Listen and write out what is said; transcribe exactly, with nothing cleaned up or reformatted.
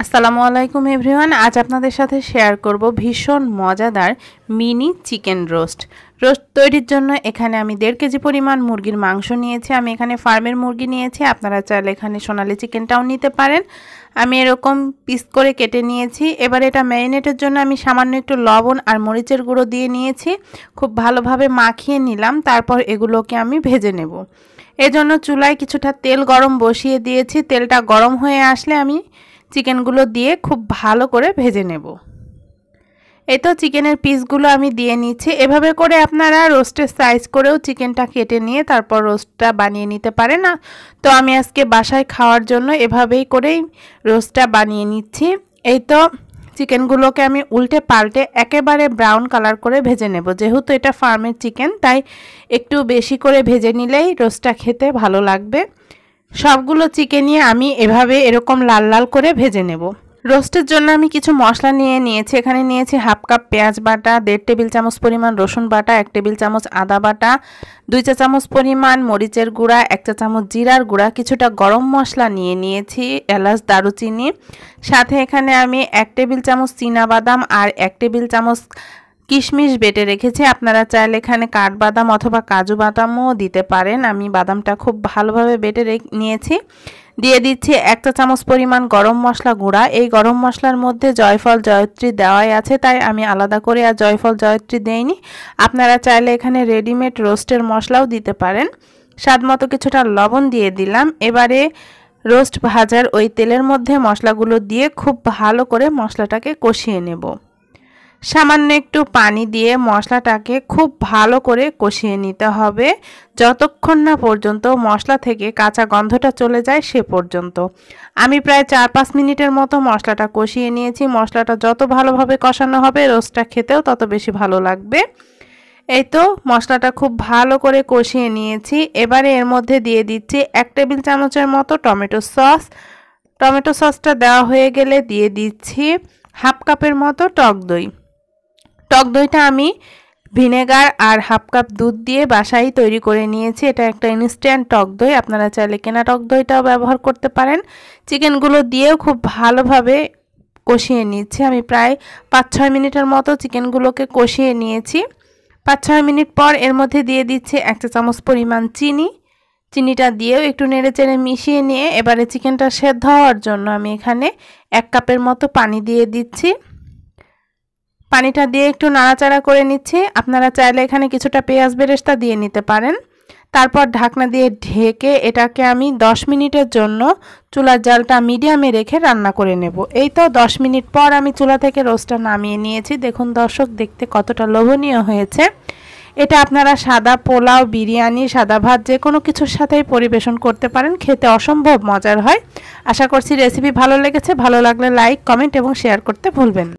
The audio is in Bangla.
আসসালামু আলাইকুম এভরিওয়ান। আজ আপনাদের সাথে শেয়ার করব ভীষণ মজাদার মিনি চিকেন রোস্ট। রোস্ট তৈরির জন্য এখানে আমি দেড় কেজি পরিমাণ মুরগির মাংস নিয়েছি। আমি এখানে ফার্মের মুরগি নিয়েছি, আপনারা চাইলে এখানে সোনালী চিকেনটাও নিতে পারেন। আমি এরকম পিস করে কেটে নিয়েছি। এবার এটা ম্যারিনেটের জন্য আমি সামান্য একটু লবণ আর মরিচের গুঁড়ো দিয়ে নিয়েছি, খুব ভালোভাবে মাখিয়ে নিলাম। তারপর এগুলোকে আমি ভেজে নেব। এজন্য চুলায় কিছুটা তেল গরম বসিয়ে দিয়েছি। তেলটা গরম হয়ে আসলে আমি চিকেনগুলো দিয়ে খুব ভালো করে ভেজে নেব। এই তো চিকেনের পিসগুলো আমি দিয়ে নিচ্ছি। এভাবে করে আপনারা রোস্টের সাইজ করেও চিকেনটা কেটে নিয়ে তারপর রোস্টটা বানিয়ে নিতে পারেন না। তো আমি আজকে বাসায় খাওয়ার জন্য এভাবেই করেই রোস্টটা বানিয়ে নিচ্ছি। এই তো চিকেনগুলোকে আমি উল্টে পাল্টে একেবারে ব্রাউন কালার করে ভেজে নেব। যেহেতু এটা ফার্মের চিকেন, তাই একটু বেশি করে ভেজে নিলেই রোস্টটা খেতে ভালো লাগবে। সবগুলো চিকেনই আমি এভাবে এরকম লাল লাল করে ভেজে নেব। রোস্টের জন্য আমি কিছু মশলা নিয়ে নিয়েছি। এখানে নিয়েছি হাফ কাপ পেঁয়াজ বাটা, দেড় টেবিল চামচ পরিমাণ রসুন বাটা, এক টেবিল চামচ আদা বাটা, দুই চা চামচ পরিমাণ মরিচের গুঁড়া, এক চা চামচ জিরার গুঁড়া, কিছুটা গরম মশলা নিয়ে নিয়েছি, এলাচ দারুচিনি, সাথে এখানে আমি এক টেবিল চামচ চীনাবাদাম আর এক টেবিল চামচ কিশমিশ বেটে রেখেছি। আপনারা চাইলে এখানে কাঠবাদাম অথবা কাজু বাদামও দিতে পারেন। আমি বাদামটা খুব ভালোভাবে বেটে নিয়েছি। দিয়ে দিচ্ছি এক চা চামচ পরিমাণ গরম মশলা গুঁড়া। এই গরম মশলার মধ্যে জয়ফল জয়ত্রী দেওয়াই আছে, তাই আমি আলাদা করে আর জয়ফল জয়ত্রী দেইনি। আপনারা চাইলে এখানে রেডিমেড রোস্টের মশলাও দিতে পারেন। স্বাদ মতো কিছুটা লবণ দিয়ে দিলাম। এবারে রোস্ট ভাজার ওই তেলের মধ্যে মশলাগুলো দিয়ে খুব ভালো করে মশলাটাকে কষিয়ে নেব। সামান্য একটু পানি দিয়ে মশলাটাকে খুব ভালো করে কষিয়ে নিতে হবে, যতক্ষণ না পর্যন্ত মশলা থেকে কাঁচা গন্ধটা চলে যায় সে পর্যন্ত। আমি প্রায় চার পাঁচ মিনিটের মতো মশলাটা কষিয়ে নিয়েছি। মশলাটা যত ভালোভাবে কষানো হবে রোস্টটা খেতেও তত বেশি ভালো লাগবে। এই তো মশলাটা খুব ভালো করে কষিয়ে নিয়েছি। এবারে এর মধ্যে দিয়ে দিচ্ছি এক টেবিল চামচের মতো টমেটো সস। টমেটো সসটা দেওয়া হয়ে গেলে দিয়ে দিচ্ছি হাফ কাপের মতো টক দই। টক দইটা আমি ভিনেগার আর হাফ কাপ দুধ দিয়ে বাসায় তৈরি করে নিয়েছি। এটা একটা ইনস্ট্যান্ট টক দই, আপনারা চাইলে কেনা টক দইটাও ব্যবহার করতে পারেন। চিকেনগুলো দিয়েও খুব ভালোভাবে কষিয়ে নিচ্ছি। আমি প্রায় পাঁচ ছয় মিনিটের মতো চিকেনগুলোকে কষিয়ে নিয়েছি। পাঁচ ছয় মিনিট পর এর মধ্যে দিয়ে দিচ্ছি এক চা চামচ পরিমাণ চিনি। চিনিটা দিয়েও একটু নেড়ে চেড়ে মিশিয়ে নিয়ে এবারে চিকেনটা সেদ্ধ হওয়ার জন্য আমি এখানে এক কাপের মতো পানি দিয়ে দিচ্ছি। পানিটা দিয়ে একটু নাড়াচাড়া করে নিচ্ছি। আপনারা চাইলে এখানে কিছুটা পেঁয়াজ বেরেস্তা দিয়ে নিতে পারেন। তারপর ঢাকনা দিয়ে ঢেকে এটাকে আমি দশ মিনিটের জন্য চুলার জালটা মিডিয়ামে রেখে রান্না করে নেব। এই তো দশ মিনিট পর আমি চুলা থেকে রোস্টটা নামিয়ে নিয়েছি। দেখুন দর্শক, দেখতে কতটা লোভনীয় হয়েছে। এটা আপনারা সাদা পোলাও, বিরিয়ানি, সাদা ভাত যে কোনো কিছুর সাথেই পরিবেশন করতে পারেন। খেতে অসম্ভব মজার হয়। আশা করছি রেসিপি ভালো লেগেছে। ভালো লাগলে লাইক, কমেন্ট এবং শেয়ার করতে ভুলবেন না।